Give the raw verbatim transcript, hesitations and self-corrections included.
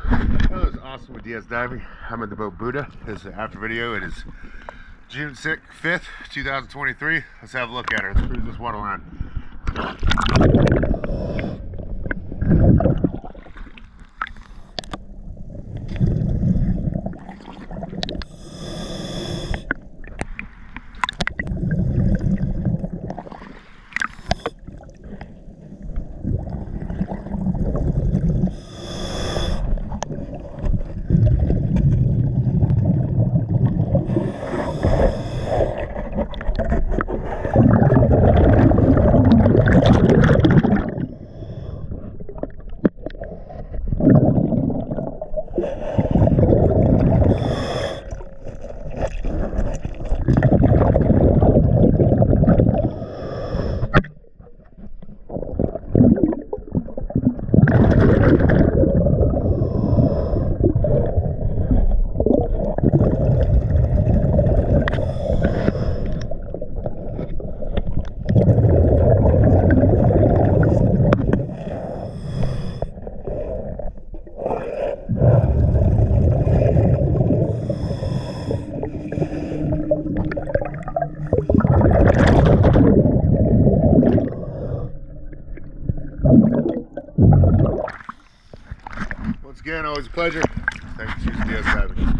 That was awesome with D S diving. I'm at the boat Booda. This is the after video. It is June sixth, fifth, two thousand twenty-three. Let's have a look at her. Let's cruise this water line. Once again, always a pleasure. Thanks for choosing D S diving.